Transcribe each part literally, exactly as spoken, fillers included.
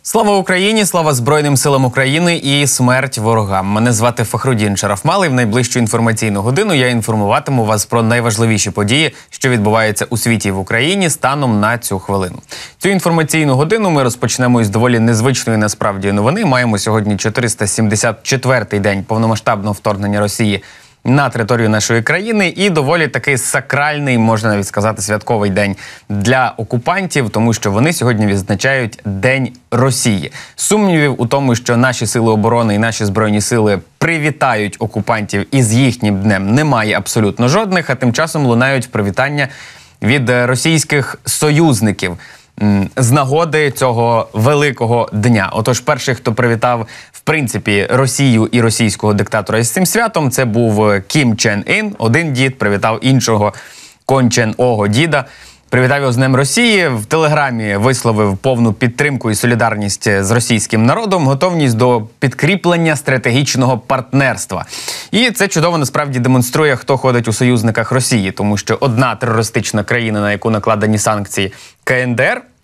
Слава Україні, слава Збройним силам України і смерть ворогам. Мене звати Фахрудін Шарафмал, і в найближчу інформаційну годину я інформуватиму вас про найважливіші події, що відбуваються у світі і в Україні станом на цю хвилину. Цю інформаційну годину ми розпочнемо із доволі незвичної насправді новини. Маємо сьогодні чотириста сімдесят четвертий день повномасштабного вторгнення Росії на територію нашої країни і доволі такий сакральний, можна навіть сказати, святковий день для окупантів, тому що вони сьогодні відзначають День Росії. Сумнівів у тому, що наші сили оборони і наші збройні сили привітають окупантів із їхнім днем, немає абсолютно жодних, а тим часом лунають привітання від російських союзників з нагоди цього великого дня. Отож, перший, хто привітав, в принципі, Росію і російського диктатора із цим святом, це був Кім Чен Ін. Один дід привітав іншого Кон Чен Ого діда. Привітав його з Днем Росії, в Телеграмі висловив повну підтримку і солідарність з російським народом, готовність до підкріплення стратегічного партнерства. І це чудово насправді демонструє, хто ходить у союзниках Росії, тому що одна терористична країна, на яку накладені санкції, Ка Ен Де Ер,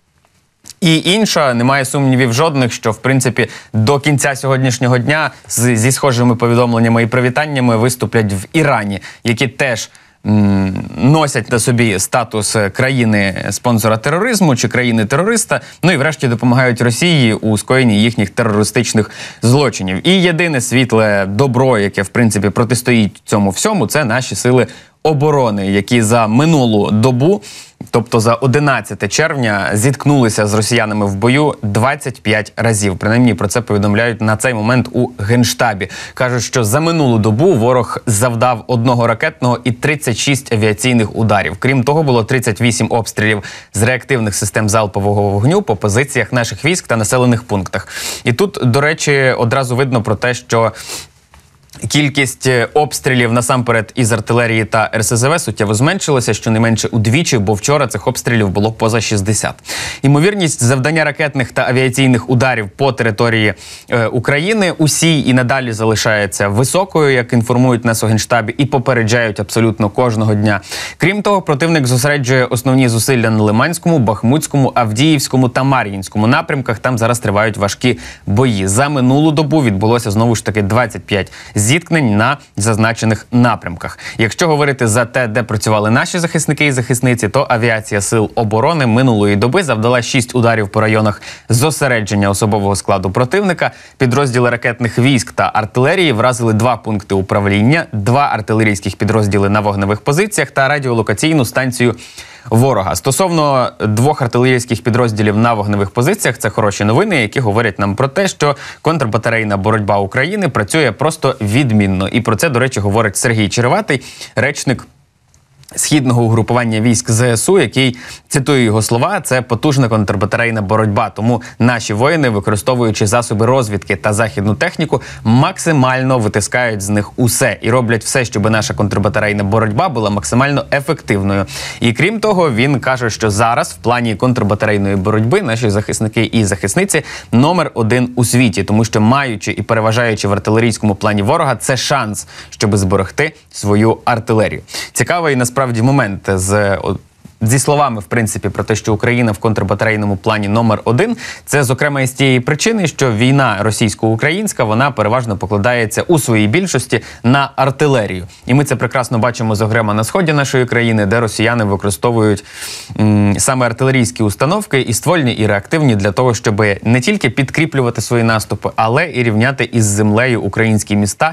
і інша, немає сумнівів жодних, що, в принципі, до кінця сьогоднішнього дня з, зі схожими повідомленнями і привітаннями виступлять в Ірані, які теж носять на собі статус країни-спонсора тероризму чи країни-терориста, ну і врешті допомагають Росії у скоєнні їхніх терористичних злочинів. І єдине світле добро, яке, в принципі, протистоїть цьому всьому, це наші сили оборони, які за минулу добу, тобто за одинадцяте червня, зіткнулися з росіянами в бою двадцять п'ять разів. Принаймні про це повідомляють на цей момент у Генштабі. Кажуть, що за минулу добу ворог завдав одного ракетного і тридцять шість авіаційних ударів. Крім того, було тридцять вісім обстрілів з реактивних систем залпового вогню по позиціях наших військ та населених пунктах. І тут, до речі, одразу видно про те, що кількість обстрілів насамперед із артилерії та Ер Ес Зе Ве суттєво зменшилася, щонайменше удвічі, бо вчора цих обстрілів було поза шістдесят. Ймовірність завдання ракетних та авіаційних ударів по території е, України усій і надалі залишається високою, як інформують нас у Генштабі, і попереджають абсолютно кожного дня. Крім того, противник зосереджує основні зусилля на Лиманському, Бахмутському, Авдіївському та Мар'їнському напрямках. Там зараз тривають важкі бої. За минулу добу відбулося знову ж таки двадцять п'ять зіткнень на зазначених напрямках. Якщо говорити за те, де працювали наші захисники і захисниці, то авіація сил оборони минулої доби завдала шість ударів по районах зосередження особового складу противника. Підрозділи ракетних військ та артилерії вразили два пункти управління, два артилерійських підрозділи на вогневих позиціях та радіолокаційну станцію ворога. Стосовно двох артилерійських підрозділів на вогневих позиціях, це хороші новини, які говорять нам про те, що контрбатарейна боротьба України працює просто відмінно. І про це, до речі, говорить Сергій Череватий, речник Східного угрупування військ Зе Ес У, який, цитую його слова, це потужна контрбатарейна боротьба. Тому наші воїни, використовуючи засоби розвідки та західну техніку, максимально витискають з них усе і роблять все, щоб наша контрбатарейна боротьба була максимально ефективною. І крім того, він каже, що зараз в плані контрбатарейної боротьби наші захисники і захисниці номер один у світі, тому що маючи і переважаючи в артилерійському плані ворога, це шанс, щоб зберегти свою артилерію. Цікавий насправді Справді момент з, зі словами, в принципі, про те, що Україна в контрбатарейному плані номер один, це, зокрема, із тієї причини, що війна російсько-українська, вона переважно покладається у своїй більшості на артилерію. І ми це прекрасно бачимо, зокрема, на сході нашої країни, де росіяни використовують м, саме артилерійські установки, і ствольні, і реактивні, для того, щоб не тільки підкріплювати свої наступи, але і рівняти із землею українські міста,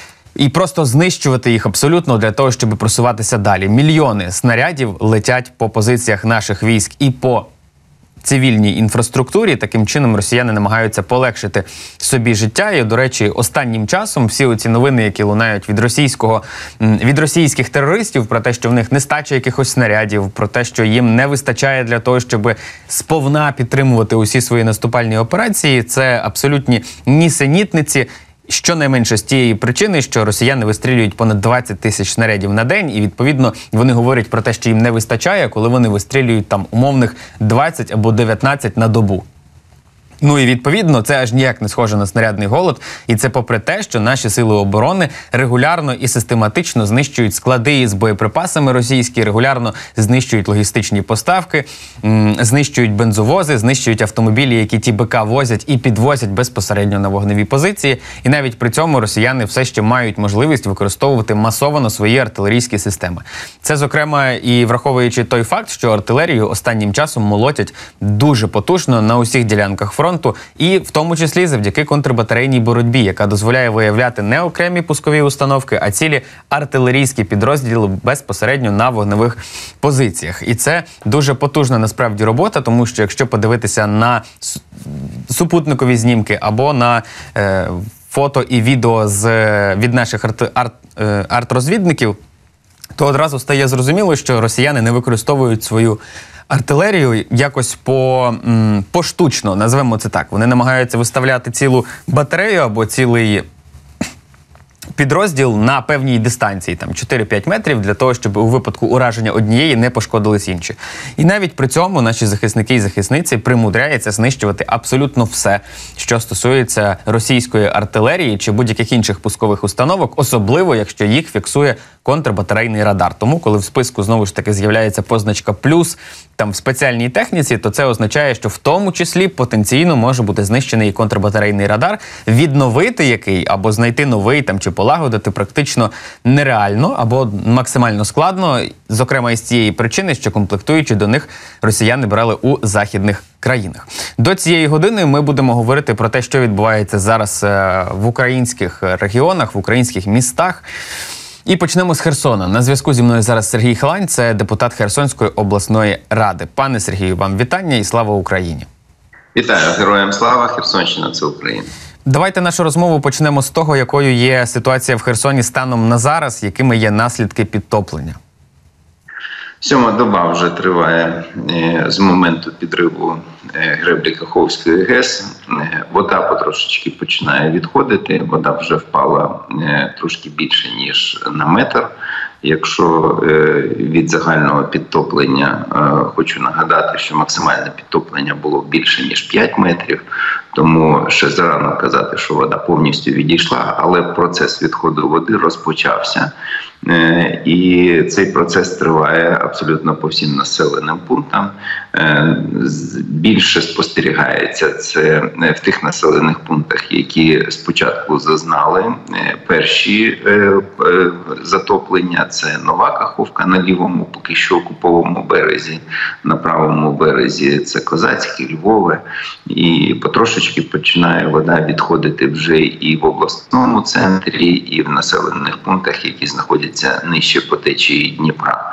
і просто знищувати їх абсолютно для того, щоб просуватися далі. Мільйони снарядів летять по позиціях наших військ і по цивільній інфраструктурі. Таким чином росіяни намагаються полегшити собі життя. І, до речі, останнім часом всі оці новини, які лунають від російського, від російських терористів про те, що в них нестача якихось снарядів, про те, що їм не вистачає для того, щоб сповна підтримувати усі свої наступальні операції, це абсолютні нісенітниці. Щонайменше з тієї причини, що росіяни вистрілюють понад двадцять тисяч снарядів на день, і, відповідно, вони говорять про те, що їм не вистачає, коли вони вистрілюють там умовних двадцять або дев'ятнадцять на добу. Ну і відповідно це аж ніяк не схоже на снарядний голод. І це попри те, що наші сили оборони регулярно і систематично знищують склади із боєприпасами російські, регулярно знищують логістичні поставки, знищують бензовози, знищують автомобілі, які ті БК возять і підвозять безпосередньо на вогневі позиції. І навіть при цьому росіяни все ще мають можливість використовувати масово свої артилерійські системи. Це, зокрема, і враховуючи той факт, що артилерію останнім часом молотять дуже потужно на усіх ділянках фронту, і в тому числі завдяки контрбатарейній боротьбі, яка дозволяє виявляти не окремі пускові установки, а цілі артилерійські підрозділи безпосередньо на вогневих позиціях. І це дуже потужна насправді робота, тому що якщо подивитися на супутникові знімки або на е, фото і відео з, від наших арт, арт, е, арт-розвідників, то одразу стає зрозуміло, що росіяни не використовують свою артилерію якось по, м, поштучно, назвемо це так. Вони намагаються виставляти цілу батарею або цілий підрозділ на певній дистанції, там чотири-п'ять метрів, для того, щоб у випадку ураження однієї не пошкодились інші. І навіть при цьому наші захисники і захисниці примудряються знищувати абсолютно все, що стосується російської артилерії чи будь-яких інших пускових установок, особливо, якщо їх фіксує контрбатарейний радар. Тому, коли в списку знову ж таки з'являється позначка «плюс» там в спеціальній техніці, то це означає, що в тому числі потенційно може бути знищений і контрбатарейний радар, відновити який або знайти новий там чи полагодити практично нереально або максимально складно, зокрема із цієї причини, що комплектуючи до них росіяни брали у західних країнах. До цієї години ми будемо говорити про те, що відбувається зараз в українських регіонах, в українських містах. І почнемо з Херсона. На зв'язку зі мною зараз Сергій Халань, це депутат Херсонської обласної ради. Пане Сергію, вам вітання і слава Україні. Вітаю, героям слава, Херсонщина – це Україна. Давайте нашу розмову почнемо з того, якою є ситуація в Херсоні станом на зараз, якими є наслідки підтоплення. Сьома доба вже триває з моменту підриву греблі Каховської ГЕС. Вода потрошечки починає відходити, вода вже впала трошки більше, ніж на метр. Якщо від загального підтоплення, хочу нагадати, що максимальне підтоплення було більше, ніж п'ять метрів, тому ще зарано казати, що вода повністю відійшла, але процес відходу води розпочався. І цей процес триває абсолютно по всім населеним пунктам. Більше спостерігається це в тих населених пунктах, які спочатку зазнали перші затоплення. Це Нова Каховка на лівому, поки що окупованому березі, на правому березі це Козацьке, Львове. І потрошечки починає вода відходити вже і в обласному центрі, і в населених пунктах, які знаходяться нижче по течії Дніпра.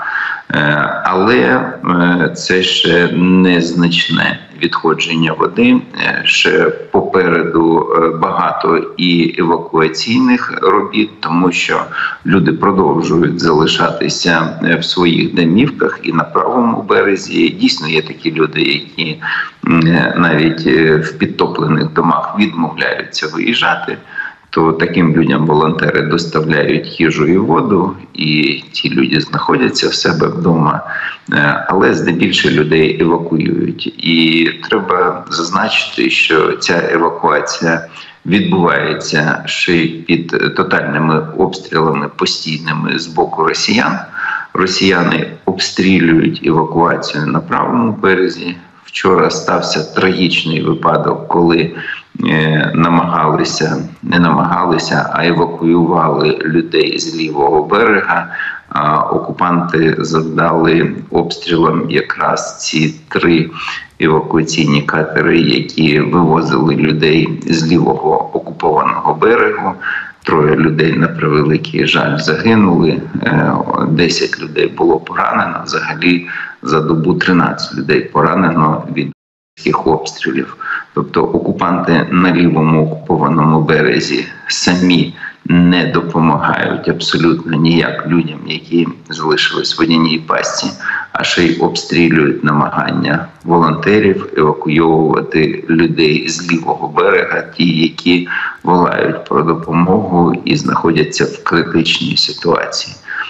Але це ще незначне відходження води. Ще попереду багато і евакуаційних робіт, тому що люди продовжують залишатися в своїх домівках і на правому березі. Дійсно є такі люди, які навіть в підтоплених домах відмовляються виїжджати. То таким людям волонтери доставляють їжу і воду, і ті люди знаходяться в себе вдома, але здебільшого людей евакуюють. І треба зазначити, що ця евакуація відбувається ще й під тотальними обстрілами постійними з боку росіян. Росіяни обстрілюють евакуацію на правому березі. Вчора стався трагічний випадок, коли е, намагалися, не намагалися, а евакуювали людей з лівого берега. А окупанти завдали обстрілом якраз ці три евакуаційні катери, які вивозили людей з лівого окупованого берегу. Троє людей, на превеликий жаль, загинули, десять людей було поранено, взагалі за добу тринадцять людей поранено від російських обстрілів. Тобто окупанти на лівому окупованому березі самі не допомагають абсолютно ніяк людям, які залишились в водяній пастці, а ще й обстрілюють намагання волонтерів евакуйовувати людей з лівого берега, ті, які волають про допомогу і знаходяться в критичній ситуації.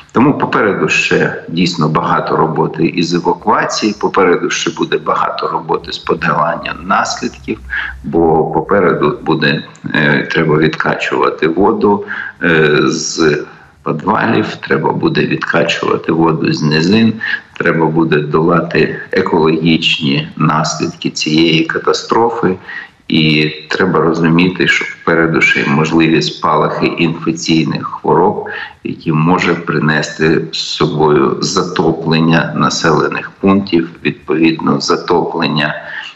Тому попереду ще дійсно багато роботи із евакуації, попереду ще буде багато роботи з подоланням наслідків, бо попереду буде е, треба відкачувати воду е, з підвалів, треба буде відкачувати воду з низин, треба буде долати екологічні наслідки цієї катастрофи. І треба розуміти, що попереду ще й можливі спалахи інфекційних хвороб, які може принести з собою затоплення населених пунктів, відповідно затоплення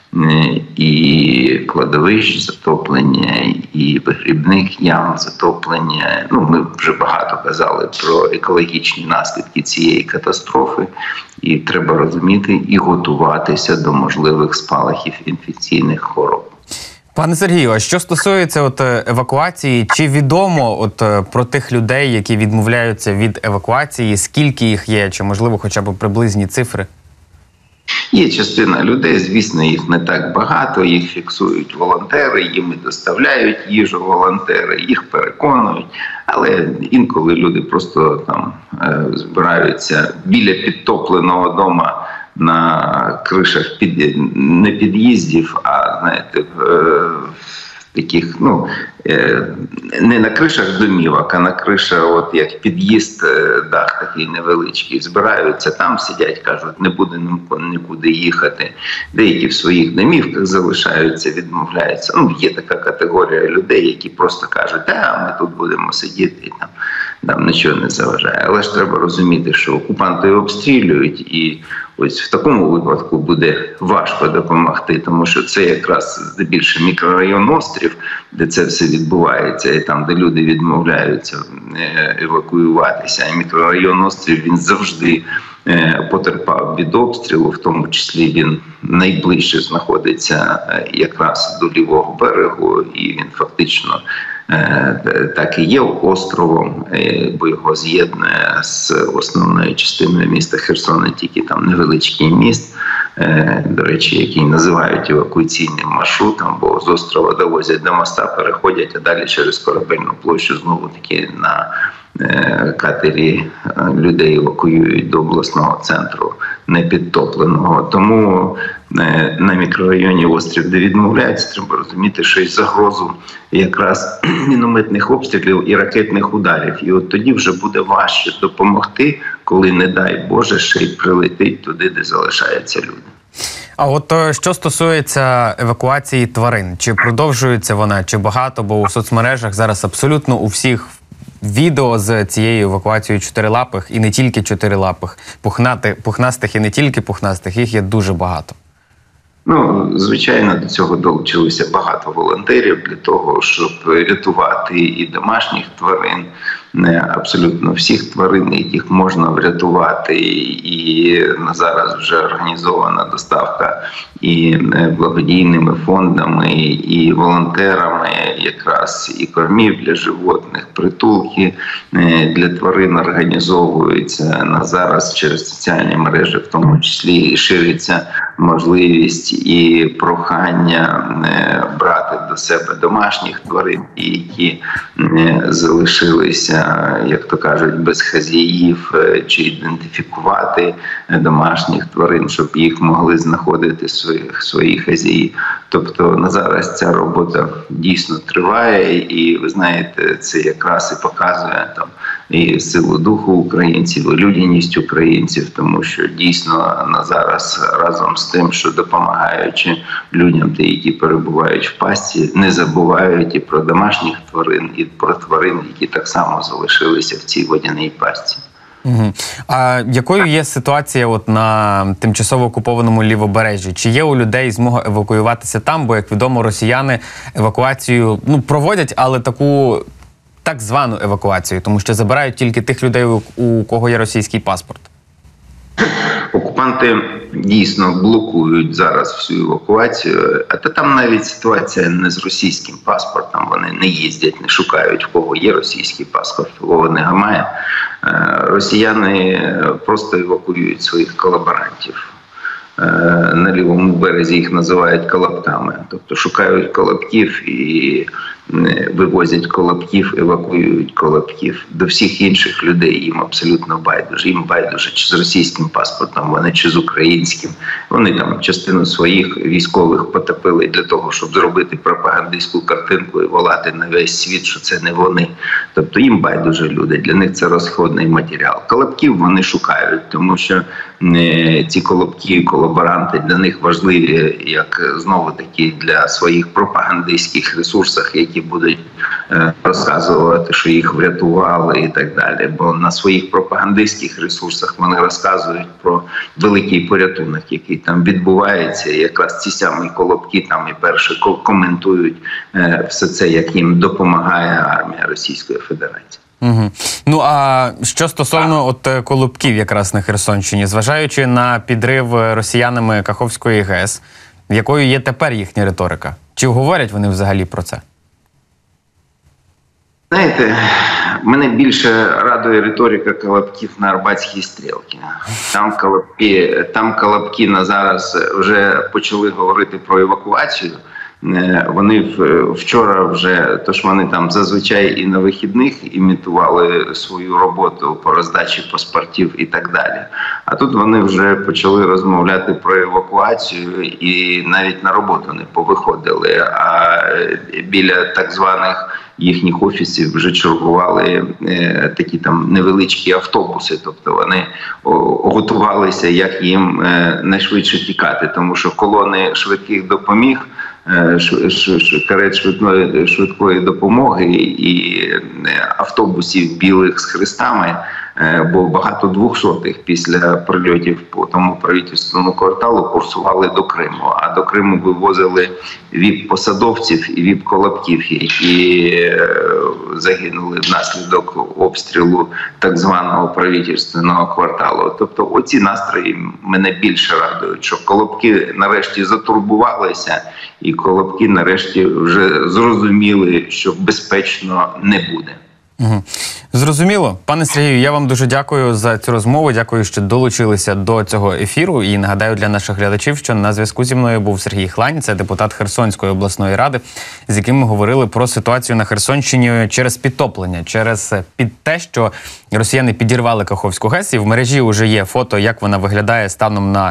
і кладовищ, затоплення і вигрібних ям, затоплення. Ну, ми вже багато казали про екологічні наслідки цієї катастрофи, і треба розуміти і готуватися до можливих спалахів інфекційних хвороб. Пане Сергію, а що стосується от евакуації, чи відомо от про тих людей, які відмовляються від евакуації, скільки їх є, чи можливо хоча б приблизні цифри? Є частина людей, звісно, їх не так багато, їх фіксують волонтери, їм доставляють їжу волонтери, їх переконують, але інколи люди просто там збираються біля підтопленого дома на кришах під, не під'їздів, а знаєте, в, в таких, ну, не на кришах домівок, а на кришах, от як під'їзд, дах такий невеличкий, збираються, там сидять, кажуть, не буде нікуди їхати. Деякі в своїх домівках залишаються, відмовляються. Ну, є така категорія людей, які просто кажуть, та ми тут будемо сидіти, і там, там нічого не заважає. Але ж треба розуміти, що окупанти обстрілюють, і ось в такому випадку буде важко допомогти, тому що це якраз здебільшого мікрорайон Острів, де це все відбувається, і там, де люди відмовляються евакуюватися. І мікрорайон Острів, він завжди потерпав від обстрілу, в тому числі він найближче знаходиться якраз до лівого берегу, і він фактично так і є островом, бо його з'єднує з основною частиною міста Херсона, тільки там невеличкий міст, до речі, який називають евакуаційним маршрутом, бо з острова довозять до моста, переходять, а далі через Корабельну площу знову-таки на катері людей евакуюють до обласного центру непідтопленого. Тому на мікрорайоні Острів, де відмовляються, треба розуміти, що й загрозу якраз мінометних обстрілів і ракетних ударів. І от тоді вже буде важче допомогти, коли, не дай Боже, ще й прилетить туди, де залишаються люди. А от що стосується евакуації тварин, чи продовжується вона, чи багато, бо у соцмережах зараз абсолютно у всіх відео з цією евакуацією чотирилапих, і не тільки чотирилапих, пухнати, пухнастих і не тільки пухнастих, їх є дуже багато. Ну, звичайно, до цього долучилося багато волонтерів для того, щоб рятувати і домашніх тварин, не абсолютно всіх тварин, яких можна врятувати. І на зараз вже організована доставка і благодійними фондами, і волонтерами якраз і кормів для животних, притулки для тварин організовуються. На зараз через соціальні мережі в тому числі шириться можливість і прохання брати до себе домашніх тварин, які залишилися, як то кажуть, без хазяїв, чи ідентифікувати домашніх тварин, щоб їх могли знаходити своїх, свої хазяї. Тобто на зараз ця робота дійсно триває, і ви знаєте, це якраз і показує там і силу духу українців, і людяність українців, тому що дійсно на зараз разом з тим, що допомагаючи людям, ті, які перебувають в пастці, не забувають і про домашніх тварин, і про тварин, які так само залишилися в цій водяній пастці. Угу. А якою є ситуація от на тимчасово окупованому Лівобережжі? Чи є у людей змога евакуюватися там? Бо, як відомо, росіяни евакуацію ну, проводять, але таку так звану евакуацію, тому що забирають тільки тих людей, у кого є російський паспорт. Окупанти дійсно блокують зараз всю евакуацію, а та там навіть ситуація не з російським паспортом, вони не їздять, не шукають, в кого є російський паспорт, в кого немає. Росіяни просто евакуюють своїх колаборантів. на лівому березі їх називають колобками. Тобто шукають колобків і вивозять колобків, евакуюють колобків. До всіх інших людей їм абсолютно байдуже. Їм байдуже, чи з російським паспортом вони, чи з українським. Вони там частину своїх військових потопили для того, щоб зробити пропагандистську картинку і волати на весь світ, що це не вони. Тобто їм байдуже люди. Для них це розходний матеріал. Колобків вони шукають, тому що ці колобки, колаборанти для них важливі, як знову-таки для своїх пропагандистських ресурсів, які будуть розказувати, що їх врятували і так далі. Бо на своїх пропагандистських ресурсах вони розказують про великий порятунок, який там відбувається. І якраз ці самі колобки там і перші коментують все це, як їм допомагає армія Російської Федерації. Угу. Ну, а що стосовно от колобків якраз на Херсонщині, зважаючи на підрив росіянами Каховської ГЕС, якою є тепер їхня риторика? Чи говорять вони взагалі про це? Знаєте, мене більше радує риторика колобків на Арбатській стрілці. Там колобки, там колобки на зараз вже почали говорити про евакуацію. Вони вчора вже, тож вони там зазвичай і на вихідних імітували свою роботу по роздачі паспортів і так далі. А тут вони вже почали розмовляти про евакуацію і навіть на роботу не повиходили, а біля так званих їхніх офісів вже чергували е, такі там невеличкі автобуси, тобто вони о, готувалися, як їм е, найшвидше тікати, тому що колони швидких допоміг, е, ш, ш, ш, карет швидкої, швидкої допомоги і е, автобусів білих з хрестами, е, бо багато двохсотих після прильотів по тому правительственному кварталу курсували до Криму, а до Криму вивозили віп-посадовців і віп-колобків, які загинули внаслідок обстрілу так званого правительственного кварталу. Тобто оці настрої мене більше радують, що колобки нарешті затурбувалися і колобки нарешті вже зрозуміли, що безпечно не буде. Угу. Зрозуміло. Пане Сергію, я вам дуже дякую за цю розмову. Дякую, що долучилися до цього ефіру. І нагадаю для наших глядачів, що на зв'язку зі мною був Сергій Хлань, це депутат Херсонської обласної ради, з яким ми говорили про ситуацію на Херсонщині через підтоплення, через під те, що росіяни підірвали Каховську ГЕС. І в мережі вже є фото, як вона виглядає станом на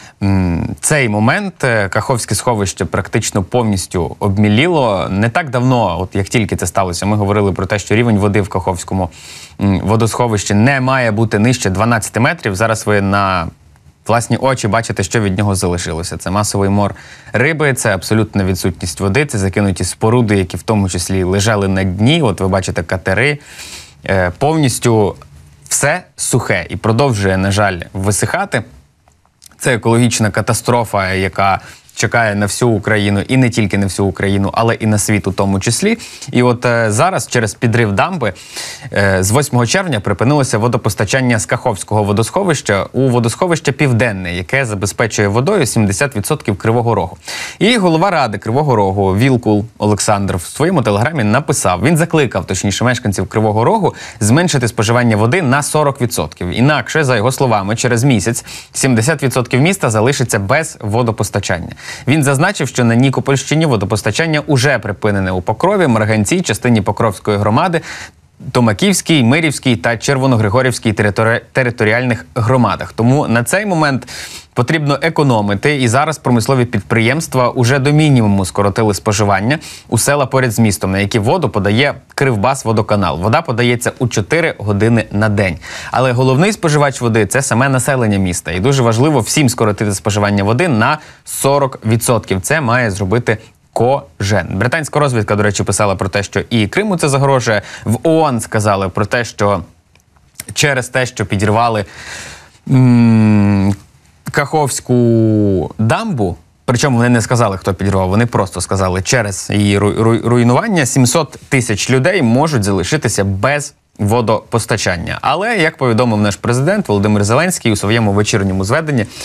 цей момент. Каховське сховище практично повністю обміліло. Не так давно, от як тільки це сталося, ми говорили про те, що рівень води в Каховському водосховищі не має бути нижче дванадцяти метрів. Зараз ви на власні очі бачите, що від нього залишилося. Це масовий мор риби, це абсолютна відсутність води, це закинуті споруди, які в тому числі лежали на дні. От ви бачите катери. Повністю все сухе і продовжує, на жаль, висихати. Це екологічна катастрофа, яка чекає на всю Україну, і не тільки на всю Україну, але і на світ у тому числі. І от е, зараз через підрив дамби е, з восьмого червня припинилося водопостачання з Каховського водосховища у водосховище Південне, яке забезпечує водою сімдесят відсотків Кривого Рогу. І голова ради Кривого Рогу Вілкул Олександр в своєму телеграмі написав, він закликав, точніше, мешканців Кривого Рогу зменшити споживання води на сорок відсотків. Інакше, за його словами, через місяць сімдесят відсотків міста залишиться без водопостачання. Він зазначив, що на Нікопольщині водопостачання уже припинене у Покрові, Марганцій, частині Покровської громади, Томаківській, Мирівській та Червоногригорівській територи... територіальних громадах. Тому на цей момент потрібно економити, і зараз промислові підприємства уже до мінімуму скоротили споживання у села поряд з містом, на які воду подає Кривбасводоканал. Вода подається у чотири години на день. Але головний споживач води – це саме населення міста. І дуже важливо всім скоротити споживання води на сорок відсотків. Це має зробити кожен. Британська розвідка, до речі, писала про те, що і Криму це загрожує. В ООН сказали про те, що через те, що підірвали м- Каховську дамбу, причому вони не сказали, хто підірвав, вони просто сказали, через її ру- руйнування сімсот тисяч людей можуть залишитися без водопостачання. Але, як повідомив наш президент Володимир Зеленський у своєму вечірньому зведенні,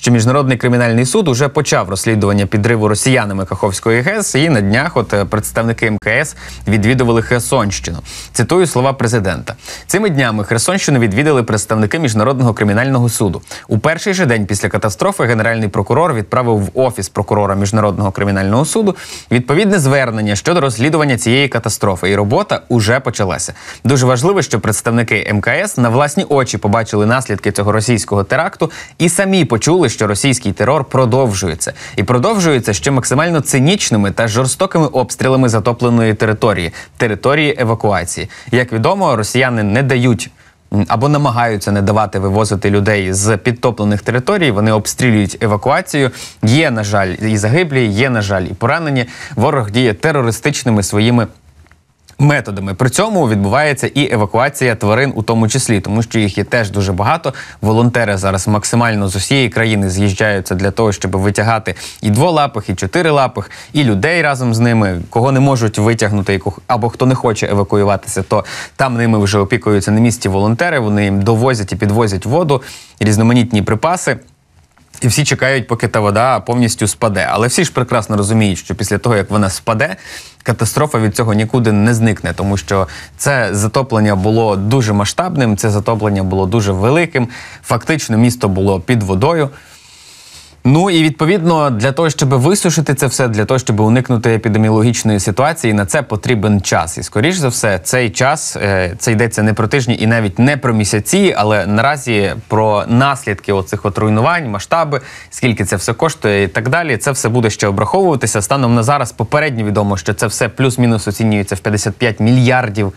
що Міжнародний кримінальний суд уже почав розслідування підриву росіянами Каховської ГЕС, і на днях от представники ем ка ес відвідували Херсонщину. Цитую слова президента. Цими днями Херсонщину відвідали представники Міжнародного кримінального суду. У перший же день після катастрофи генеральний прокурор відправив в Офіс прокурора Міжнародного кримінального суду відповідне звернення щодо розслідування цієї катастрофи. І робота уже почалася. Дуже важливо, що представники ем ка ес на власні очі побачили наслідки цього російського теракту і самі почули, що російський терор продовжується. І продовжується ще максимально цинічними та жорстокими обстрілами затопленої території, території евакуації. Як відомо, росіяни не дають або намагаються не давати вивозити людей з підтоплених територій, вони обстрілюють евакуацію. Є, на жаль, і загиблі, є, на жаль, і поранені. Ворог діє терористичними своїми методами. При цьому відбувається і евакуація тварин у тому числі, тому що їх є теж дуже багато. Волонтери зараз максимально з усієї країни з'їжджаються для того, щоб витягати і дволапих, і чотирилапих, і людей разом з ними. Кого не можуть витягнути, або хто не хоче евакуюватися, то там ними вже опікуються на місці волонтери, вони їм довозять і підвозять воду, різноманітні припаси. І всі чекають, поки та вода повністю спаде. Але всі ж прекрасно розуміють, що після того, як вона спаде, катастрофа від цього нікуди не зникне, тому що це затоплення було дуже масштабним, це затоплення було дуже великим, фактично місто було під водою. Ну і відповідно для того, щоб висушити це все, для того, щоб уникнути епідеміологічної ситуації, на це потрібен час. І скоріш за все, цей час, це йдеться не про тижні і навіть не про місяці, але наразі про наслідки оцих от руйнувань, масштаби, скільки це все коштує і так далі. Це все буде ще обраховуватися. Станом на зараз попередньо відомо, що це все плюс-мінус оцінюється в п'ятдесят п'ять мільярдів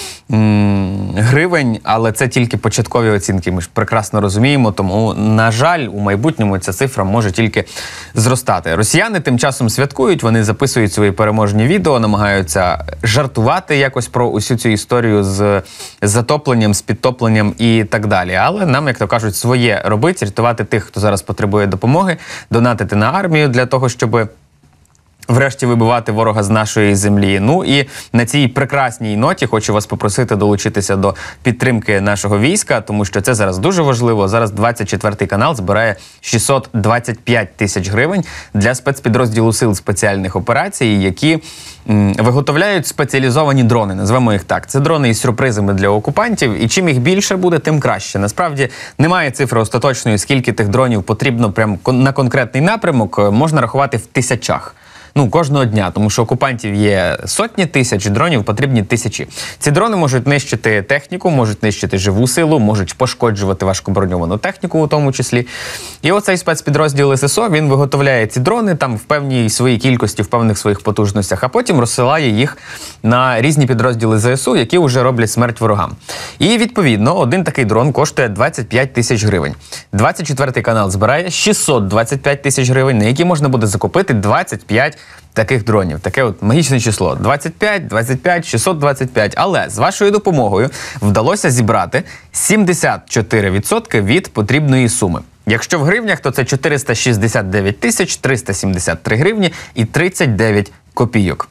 гривень, але це тільки початкові оцінки, ми ж прекрасно розуміємо, тому, на жаль, у майбутньому ця цифра може тільки зростати. Росіяни тим часом святкують, вони записують свої переможні відео, намагаються жартувати якось про усю цю історію з затопленням, з підтопленням і так далі. Але нам, як то кажуть, своє робить, рятувати тих, хто зараз потребує допомоги, донатити на армію для того, щоб врешті вибивати ворога з нашої землі. Ну і на цій прекрасній ноті хочу вас попросити долучитися до підтримки нашого війська, тому що це зараз дуже важливо. Зараз двадцять четвертий канал збирає шістсот двадцять п'ять тисяч гривень для спецпідрозділу Сил спеціальних операцій, які м, виготовляють спеціалізовані дрони, назвемо їх так. Це дрони із сюрпризами для окупантів, і чим їх більше буде, тим краще. Насправді немає цифри остаточної, скільки тих дронів потрібно прямо на конкретний напрямок, можна рахувати в тисячах. Ну, кожного дня, тому що окупантів є сотні тисяч, дронів потрібні тисячі. Ці дрони можуть нищити техніку, можуть нищити живу силу, можуть пошкоджувати важкоброньовану техніку у тому числі. І оцей спецпідрозділ ес ес о, він виготовляє ці дрони там в певній своїй кількості, в певних своїх потужностях, а потім розсилає їх на різні підрозділи зе ес у, які вже роблять смерть ворогам. І, відповідно, один такий дрон коштує двадцять п'ять тисяч гривень. двадцять четвертий канал збирає шістсот двадцять п'ять тисяч гривень, на які можна буде закупити двадцять п'ять таких дронів. Таке от магічне число. двадцять п'ять, двадцять п'ять, шістсот двадцять п'ять. Але з вашою допомогою вдалося зібрати сімдесят чотири відсотки від потрібної суми. Якщо в гривнях, то це чотириста шістдесят дев'ять тисяч триста сімдесят три гривні і тридцять дев'ять копійок.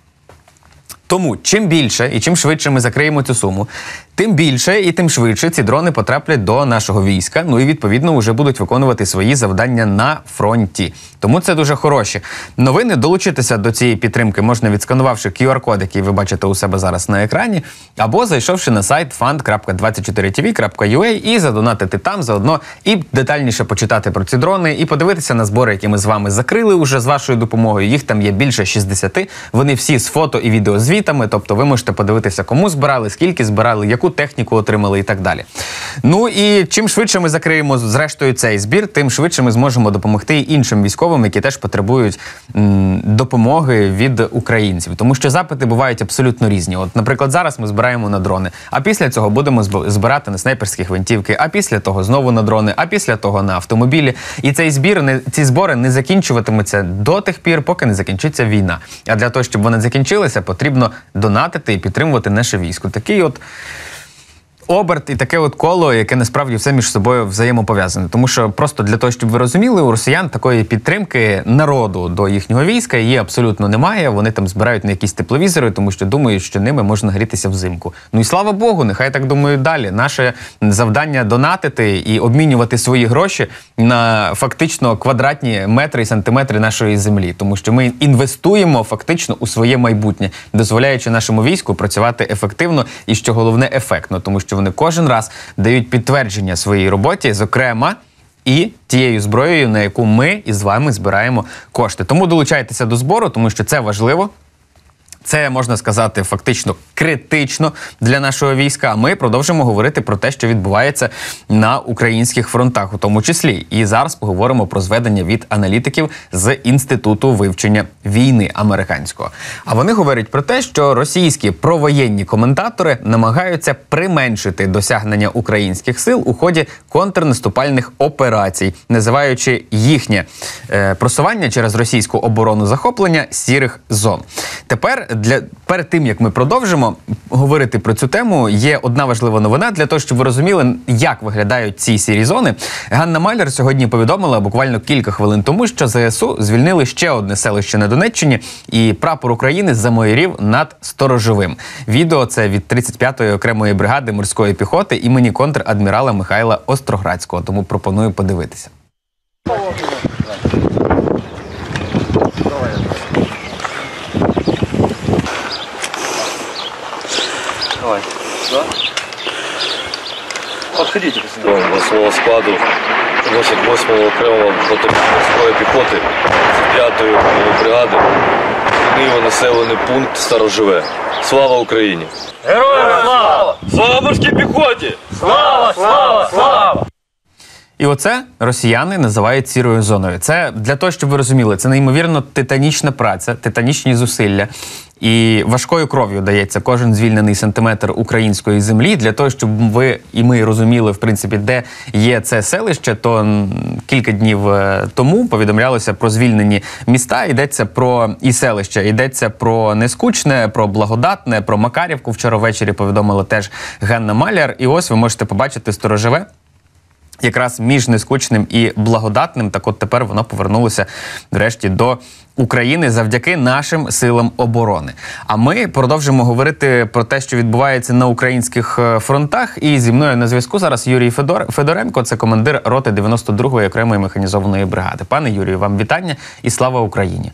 Тому чим більше і чим швидше ми закриємо цю суму, тим більше і тим швидше ці дрони потраплять до нашого війська, ну і відповідно вже будуть виконувати свої завдання на фронті. Тому це дуже хороші новини. Долучитися до цієї підтримки можна, відсканувавши кю ар код, який ви бачите у себе зараз на екрані, або зайшовши на сайт фанд крапка двадцять чотири ті ві крапка ю а і задонатити там заодно і детальніше почитати про ці дрони, і подивитися на збори, які ми з вами закрили уже з вашою допомогою. Їх там є більше шістдесят. Вони всі з фото і відеозвітами, тобто ви можете подивитися, кому збирали, скільки збирали, яку техніку отримали і так далі. Ну і чим швидше ми закриємо зрештою цей збір, тим швидше ми зможемо допомогти іншим військовим, які теж потребують м, допомоги від українців. Тому що запити бувають абсолютно різні. От, наприклад, зараз ми збираємо на дрони, а після цього будемо збирати на снайперські гвинтівки, а після того знову на дрони, а після того на автомобілі. І цей збір, не, ці збори не закінчуватимуться до тих пір, поки не закінчиться війна. А для того, щоб вона закінчилася, потрібно донатити і підтримувати наше військо. Такий от оберт і таке от коло, яке насправді все між собою взаємопов'язане. Тому що просто для того, щоб ви розуміли, у росіян такої підтримки народу до їхнього війська її абсолютно немає. Вони там збирають на якісь тепловізори, тому що думають, що ними можна грітися взимку. Ну і слава Богу, нехай так думають далі. Наше завдання донатити і обмінювати свої гроші на фактично квадратні метри і сантиметри нашої землі. Тому що ми інвестуємо фактично у своє майбутнє, дозволяючи нашому війську працювати ефективно і, що головне, ефектно. Тому що вони кожен раз дають підтвердження своїй роботі, зокрема, і тією зброєю, на яку ми із вами збираємо кошти. Тому долучайтеся до збору, тому що це важливо. Це, можна сказати, фактично критично для нашого війська. А ми продовжимо говорити про те, що відбувається на українських фронтах, у тому числі. І зараз поговоримо про зведення від аналітиків з Інституту вивчення війни американського. А вони говорять про те, що російські провоєнні коментатори намагаються применшити досягнення українських сил у ході контрнаступальних операцій, називаючи їхнє е, просування через російську оборону захоплення сірих зон. Тепер Для перед тим, як ми продовжимо говорити про цю тему, є одна важлива новина для того, щоб ви розуміли, як виглядають ці сірі зони. Ганна Маляр сьогодні повідомила буквально кілька хвилин тому, що ЗСУ звільнили ще одне селище на Донеччині і прапор України замайорів над Сторожовим. Відео це від тридцять п'ятої окремої бригади морської піхоти імені контр-адмірала Михайла Остроградського. Тому пропоную подивитися. Давай. Да? Подходите. Восьмого складу восьмого окремого морської піхоти тридцять п'ятої бригади. Звільнив населений пункт Сторожове. Слава Україні! Героям слава! Слава морській піхоті! Слава, слава, слава! І оце росіяни називають сірою зоною. Це, для того, щоб ви розуміли, це неймовірно титанічна праця, титанічні зусилля. І важкою кров'ю дається кожен звільнений сантиметр української землі. Для того, щоб ви і ми розуміли, в принципі, де є це селище, то кілька днів тому повідомлялося про звільнені міста. Йдеться про і селища, йдеться про Нескучне, про Благодатне, про Макарівку. Вчора ввечері повідомила теж Ганна Маляр. І ось ви можете побачити Сторожове. Якраз між Нескучним і Благодатним, так от тепер воно повернулося, врешті, до України завдяки нашим силам оборони. А ми продовжимо говорити про те, що відбувається на українських фронтах. І зі мною на зв'язку зараз Юрій Федор... Федоренко, це командир роти дев'яносто другої окремої механізованої бригади. Пане Юрію, вам вітання і слава Україні!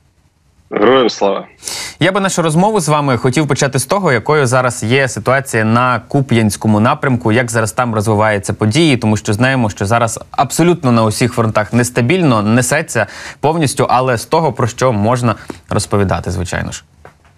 Героям слава! Я би нашу розмову з вами хотів почати з того, якою зараз є ситуація на Куп'янському напрямку, як зараз там розвиваються події, тому що знаємо, що зараз абсолютно на усіх фронтах нестабільно, несеться повністю, але з того, про що можна розповідати, звичайно ж.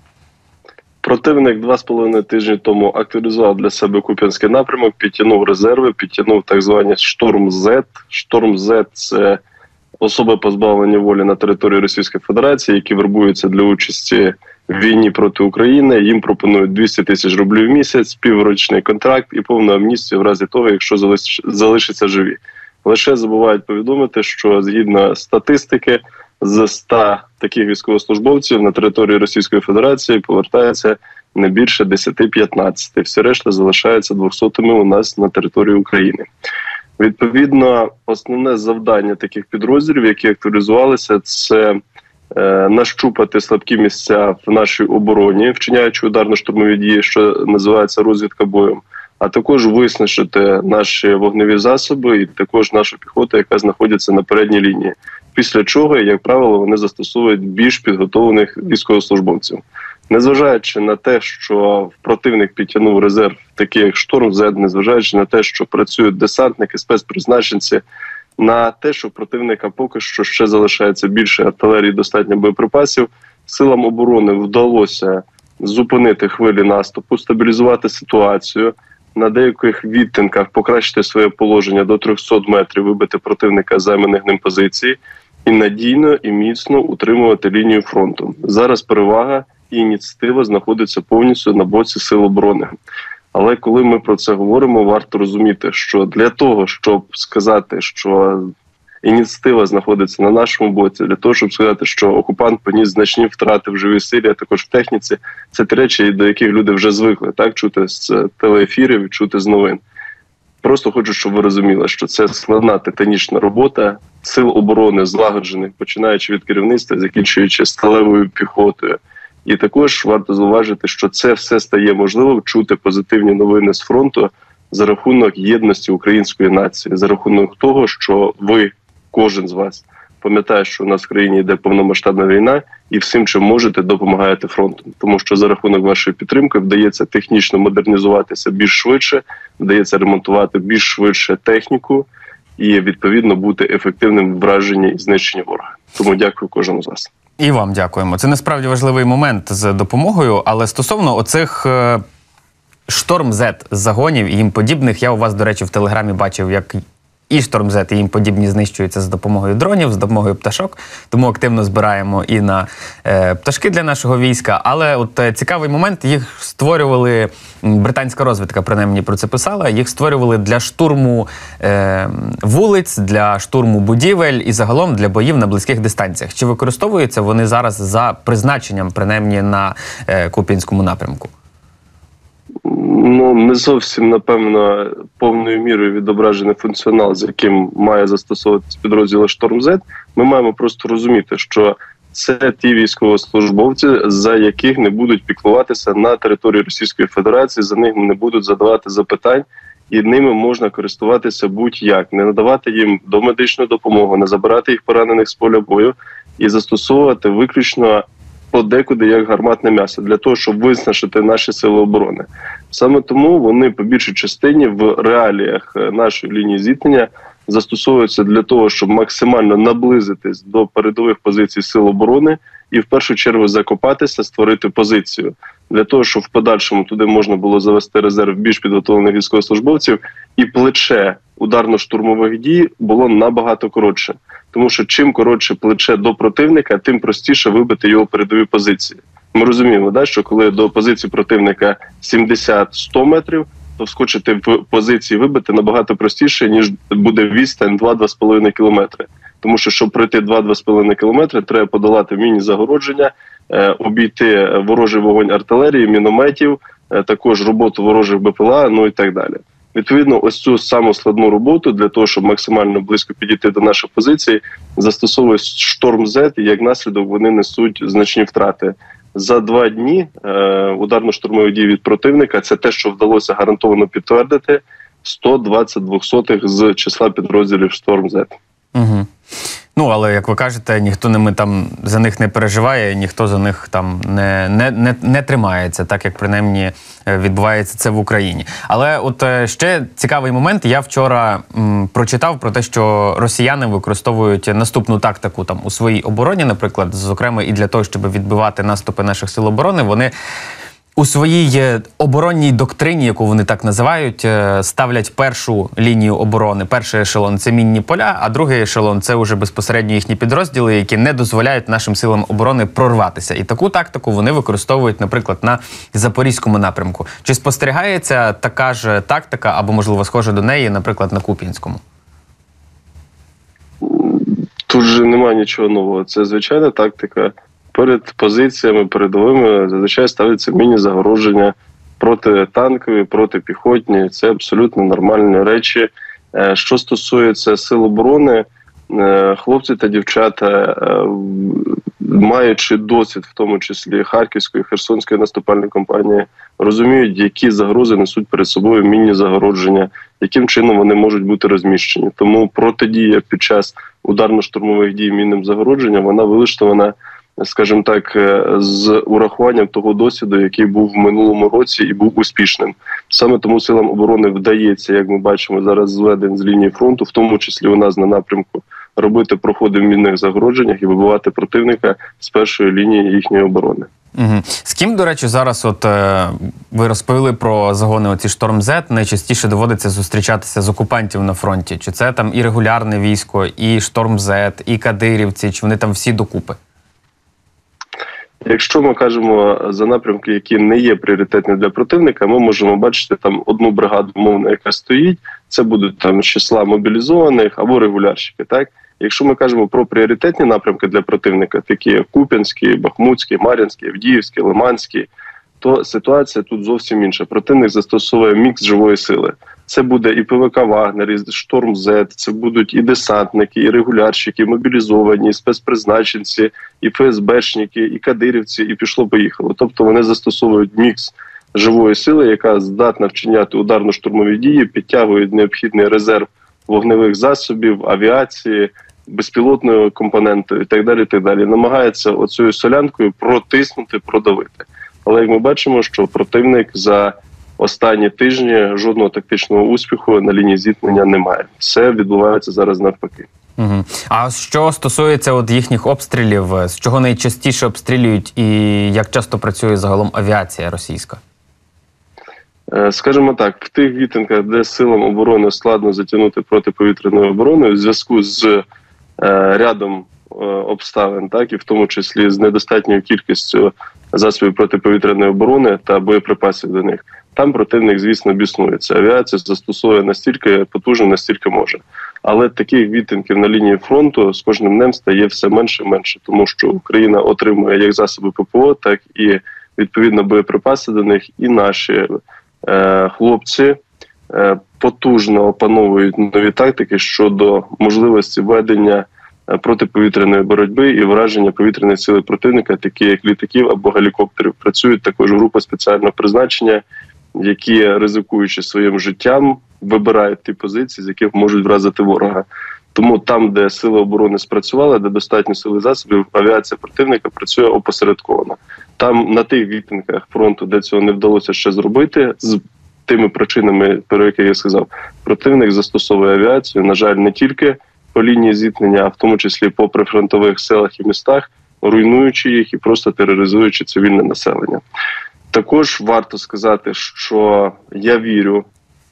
Противник два з половиною тижні тому активізував для себе Куп'янський напрямок, підтягнув резерви, підтягнув так звані «Шторм-З». «Шторм-З» – це особи позбавлені волі на території Російської Федерації, які вербуються для участі в війні проти України. Їм пропонують двісті тисяч рублів в місяць, піврічний контракт і повну амністію в разі того, якщо залишаться живі. Лише забувають повідомити, що згідно статистики, з ста таких військовослужбовців на території Російської Федерації повертається не більше десять-п'ятнадцять. Всі решта залишаються двохсотими у нас на території України. Відповідно, основне завдання таких підрозділів, які активізувалися, це е, нащупати слабкі місця в нашій обороні, вчиняючи ударно-штурмові дії, що називається розвідка боєм, а також виснажити наші вогневі засоби і також нашу піхоту, яка знаходиться на передній лінії. Після чого, як правило, вони застосовують більш підготовлених військовослужбовців. Незважаючи на те, що противник підтягнув резерв, такий як «Шторм-З», незважаючи на те, що працюють десантники, спецпризначенці, на те, що противника поки що ще залишається більше артилерії, достатньо боєприпасів, силам оборони вдалося зупинити хвилі наступу, стабілізувати ситуацію, на деяких відтинках покращити своє положення до трьохсот метрів, вибити противника з займаних ним позицій і надійно і міцно утримувати лінію фронту. Зараз перевага і ініціатива знаходиться повністю на боці сил оборони. Але коли ми про це говоримо, варто розуміти, що для того, щоб сказати, що ініціатива знаходиться на нашому боці для того, щоб сказати, що окупант поніс значні втрати в живій силі, а також в техніці. Це ті речі, до яких люди вже звикли, так, чути з телеефірів, чути з новин. Просто хочу, щоб ви розуміли, що це складна титанічна робота сил оборони злагоджених, починаючи від керівництва, закінчуючи сталевою піхотою. І також варто зауважити, що це все стає можливо чути позитивні новини з фронту за рахунок єдності української нації, за рахунок того, що ви, кожен з вас, пам'ятає, що у нас в країні йде повномасштабна війна, і всім, чим можете, допомагаєте фронту. Тому що за рахунок вашої підтримки вдається технічно модернізуватися більш швидше, вдається ремонтувати більш швидше техніку і, відповідно, бути ефективним в враженні і знищенні ворога. Тому дякую кожному з вас. І вам дякуємо. Це насправді важливий момент з допомогою, але стосовно оцих е, Шторм-Зет загонів і їм подібних, я у вас, до речі, в Телеграмі бачив, як і Шторм-Зет, і їм подібні знищуються за допомогою дронів, за допомогою пташок, тому активно збираємо і на е, пташки для нашого війська. Але от е, цікавий момент, їх створювали, британська розвідка принаймні про це писала, їх створювали для штурму е, вулиць, для штурму будівель і загалом для боїв на близьких дистанціях. Чи використовуються вони зараз за призначенням, принаймні на е, Куп'янському напрямку? Ну, не зовсім, напевно, повною мірою відображений функціонал, з яким має застосовуватися підрозділи «Шторм-Зет». Ми маємо просто розуміти, що це ті військовослужбовці, за яких не будуть піклуватися на території Російської Федерації, за них не будуть задавати запитань, і ними можна користуватися будь-як, не надавати їм домедичну допомогу, не забирати їх поранених з поля бою і застосовувати виключно подекуди як гарматне м'ясо, для того, щоб виснажити наші сили оборони. Саме тому вони по більшій частині в реаліях нашої лінії зіткнення застосовуються для того, щоб максимально наблизитись до передових позицій сил оборони і в першу чергу закопатися, створити позицію. Для того, щоб в подальшому туди можна було завести резерв більш підготовлених військовослужбовців, і плече ударно-штурмових дій було набагато коротше. Тому що чим коротше плече до противника, тим простіше вибити його передові позиції. Ми розуміємо, да, що коли до позиції противника сімдесят-сто метрів, то вскочити в позиції вибити набагато простіше, ніж буде відстань два-два з половиною кілометри. Тому що, щоб пройти два-два з половиною кілометри, треба подолати міні-загородження, е, обійти ворожий вогонь артилерії, мінометів, е, також роботу ворожих БПЛА, ну і так далі. Відповідно, ось цю саму складну роботу для того, щоб максимально близько підійти до наших позицій, застосовує Шторм-Зет, і як наслідок вони несуть значні втрати. За два дні е, ударно-штурмові дії від противника – це те, що вдалося гарантовано підтвердити, сто двадцять двохсотих з числа підрозділів Шторм-Зет. Угу. Ну, але, як ви кажете, ніхто ними там за них не переживає, ніхто за них там не, не, не, не тримається, так як принаймні відбувається це в Україні. Але от ще цікавий момент. Я вчора м, прочитав про те, що росіяни використовують наступну тактику там у своїй обороні, наприклад, зокрема і для того, щоб відбивати наступи наших сил оборони, вони у своїй оборонній доктрині, яку вони так називають, ставлять першу лінію оборони. Перший ешелон – це мінні поля, а другий ешелон – це вже безпосередньо їхні підрозділи, які не дозволяють нашим силам оборони прорватися. І таку тактику вони використовують, наприклад, на Запорізькому напрямку. Чи спостерігається така ж тактика, або, можливо, схожа до неї, наприклад, на Куп'янському? Тут же немає нічого нового. Це звичайна тактика. Перед позиціями передовими зазвичай ставляться міні-загородження протитанкові, протипіхотні. Це абсолютно нормальні речі. Що стосується сил оборони, хлопці та дівчата, маючи досвід, в тому числі Харківської, Херсонської наступальної кампанії, розуміють, які загрози несуть перед собою міні-загородження, яким чином вони можуть бути розміщені. Тому протидія під час ударно-штурмових дій мінним загородженням, вона вилаштована, скажімо так, з урахуванням того досвіду, який був в минулому році і був успішним. Саме тому силам оборони вдається, як ми бачимо зараз зведень з лінії фронту, в тому числі у нас на напрямку, робити проходи в мінних загородженнях і вибивати противника з першої лінії їхньої оборони. Угу. З ким, до речі, зараз от е, ви розповіли про загони оці Шторм-Зет, найчастіше доводиться зустрічатися з окупантів на фронті? Чи це там і регулярне військо, і Шторм-Зет, і кадирівці, чи вони там всі докупи? Якщо ми кажемо за напрямки, які не є пріоритетні для противника, ми можемо бачити там одну бригаду, умовно, яка стоїть, це будуть там з числа мобілізованих або регулярщики, так? Якщо ми кажемо про пріоритетні напрямки для противника, такі як Куп'янський, Бахмутський, Мар'їнський, Авдіївський, Лиманський, то ситуація тут зовсім інша. Противник застосовує мікс живої сили. Це буде і ПВК «Вагнер», і «Шторм Зет», це будуть і десантники, і регулярщики, і мобілізовані, і спецпризначенці, і ФСБшники, і кадирівці, і пішло-поїхало. Тобто вони застосовують мікс живої сили, яка здатна вчиняти ударно-штурмові дії, підтягують необхідний резерв вогневих засобів, авіації, безпілотної компоненти і так далі, і так далі. Намагається оцею солянкою протиснути, продавити. Але як ми бачимо, що противник за останні тижні жодного тактичного успіху на лінії зіткнення немає. Все відбувається зараз навпаки. Угу. А що стосується от їхніх обстрілів, з чого найчастіше обстрілюють і як часто працює загалом авіація російська? Скажімо так, в тих відтинках, де силам оборони складно затягнути протиповітряною обороною в зв'язку з е, рядом е, обставин, так, і в тому числі з недостатньою кількістю засобів протиповітряної оборони та боєприпасів до них, там противник, звісно, біснується. Авіація застосовує настільки потужно, настільки може. Але таких відтинків на лінії фронту з кожним днем стає все менше і менше, тому що Україна отримує як засоби ППО, так і, відповідно, боєприпаси до них, і наші е, хлопці е, потужно опановують нові тактики щодо можливості ведення протиповітряної боротьби і враження повітряних сил противника, такі як літаків або гелікоптерів. Працюють також групи спеціального призначення, які, ризикуючи своїм життям, вибирають ті позиції, з яких можуть вразити ворога. Тому там, де сили оборони спрацювали, де достатньо сили засобів, авіація противника працює опосередковано. Там, на тих відтинках фронту, де цього не вдалося ще зробити, з тими причинами, про які я сказав, противник застосовує авіацію, на жаль, не тільки по лінії зіткнення, а в тому числі по прифронтових селах і містах, руйнуючи їх і просто тероризуючи цивільне населення. Також варто сказати, що я вірю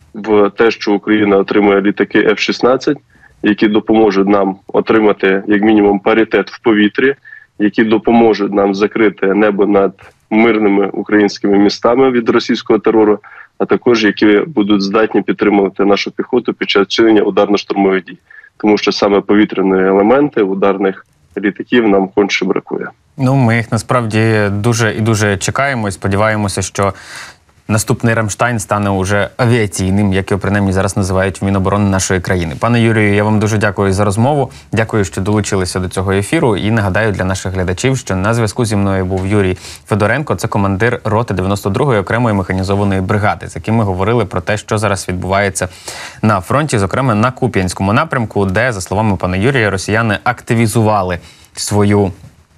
в те, що Україна отримує літаки еф шістнадцять, які допоможуть нам отримати, як мінімум, паритет в повітрі, які допоможуть нам закрити небо над мирними українськими містами від російського терору, а також які будуть здатні підтримувати нашу піхоту під час вчинення ударно-штурмових дій. Тому що саме повітряні елементи ударних літаків нам конче бракує. Ну, ми їх насправді дуже і дуже чекаємо і сподіваємося, що наступний Рамштайн стане уже авіаційним, як його принаймні зараз називають в Міноборони нашої країни. Пане Юрію, я вам дуже дякую за розмову. Дякую, що долучилися до цього ефіру. І нагадаю для наших глядачів, що на зв'язку зі мною був Юрій Федоренко, це командир роти дев'яносто другої окремої механізованої бригади, з яким ми говорили про те, що зараз відбувається на фронті, зокрема на Куп'янському напрямку, де, за словами пана Юрія, росіяни активізували свою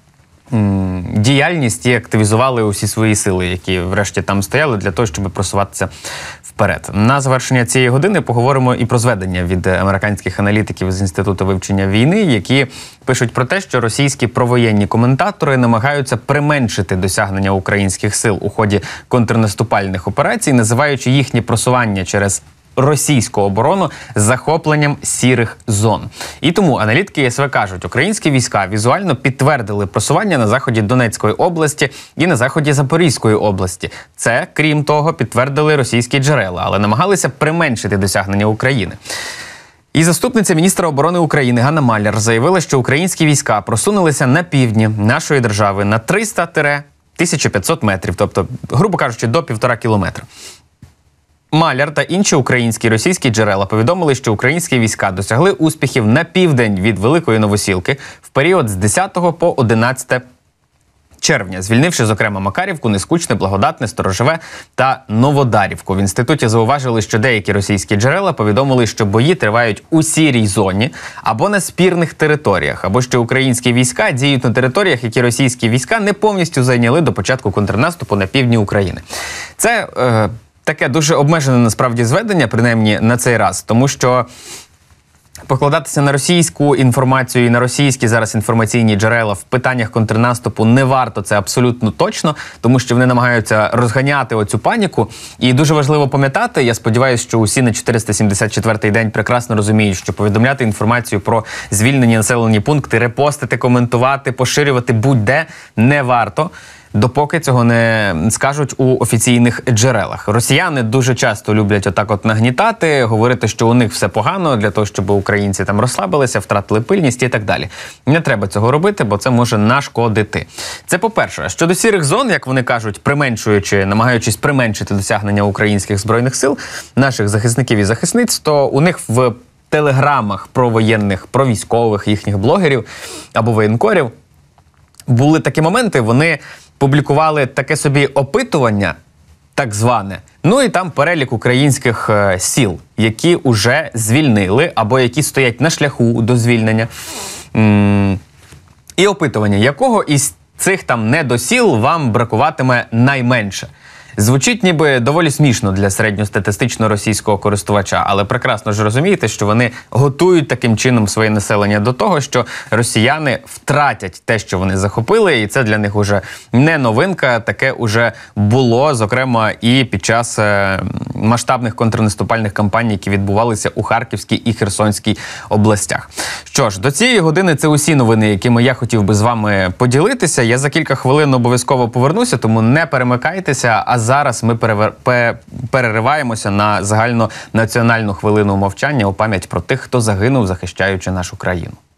діяльність і активізували усі свої сили, які врешті там стояли, для того, щоб просуватися вперед. На завершення цієї години поговоримо і про зведення від американських аналітиків з Інституту вивчення війни, які пишуть про те, що російські провоєнні коментатори намагаються применшити досягнення українських сил у ході контрнаступальних операцій, називаючи їхнє просування через російську оборону захопленням сірих зон. І тому аналітики ес ве кажуть, українські війська візуально підтвердили просування на заході Донецької області і на заході Запорізької області. Це, крім того, підтвердили російські джерела, але намагалися применшити досягнення України. І заступниця міністра оборони України Ганна Маляр заявила, що українські війська просунулися на півдні нашої держави на триста - тисячу п'ятсот метрів, тобто, грубо кажучи, до півтора кілометра. Маляр та інші українські і російські джерела повідомили, що українські війська досягли успіхів на південь від Великої Новосілки в період з десятого по одинадцяте червня, звільнивши, зокрема, Макарівку, Нескучне, Благодатне, Сторожове та Новодарівку. В інституті зауважили, що деякі російські джерела повідомили, що бої тривають у сірій зоні або на спірних територіях, або що українські війська діють на територіях, які російські війська не повністю зайняли до початку контрнаступу на півдні України. Це е, таке дуже обмежене насправді зведення, принаймні на цей раз, тому що покладатися на російську інформацію і на російські зараз інформаційні джерела в питаннях контрнаступу не варто, це абсолютно точно, тому що вони намагаються розганяти оцю паніку. І дуже важливо пам'ятати, я сподіваюся, що усі на чотириста сімдесят четвертий день прекрасно розуміють, що повідомляти інформацію про звільнені населені пункти, репостити, коментувати, поширювати будь-де не варто. допоки цього не скажуть у офіційних джерелах. Росіяни дуже часто люблять отак от нагнітати, говорити, що у них все погано, для того, щоб українці там розслабилися, втратили пильність і так далі. Не треба цього робити, бо це може нашкодити. Це по-перше. Щодо сірих зон, як вони кажуть, применшуючи, намагаючись применшити досягнення українських збройних сил, наших захисників і захисниць, то у них в телеграмах про воєнних, про військових, їхніх блогерів або воєнкорів були такі моменти, вони публікували таке собі опитування, так зване, ну і там перелік українських е, сіл, які уже звільнили або які стоять на шляху до звільнення. М- і опитування, якого із цих там недосіл вам бракуватиме найменше. Звучить ніби доволі смішно для середньостатистичного російського користувача, але прекрасно ж розумієте, що вони готують таким чином своє населення до того, що росіяни втратять те, що вони захопили, і це для них уже не новинка, таке уже було, зокрема, і під час е, масштабних контрнаступальних кампаній, які відбувалися у Харківській і Херсонській областях. Що ж, до цієї години це усі новини, якими я хотів би з вами поділитися. Я за кілька хвилин обов'язково повернуся, тому не перемикайтеся, а зараз ми перевер... перериваємося на загальнонаціональну хвилину мовчання у пам'ять про тих, хто загинув, захищаючи нашу країну.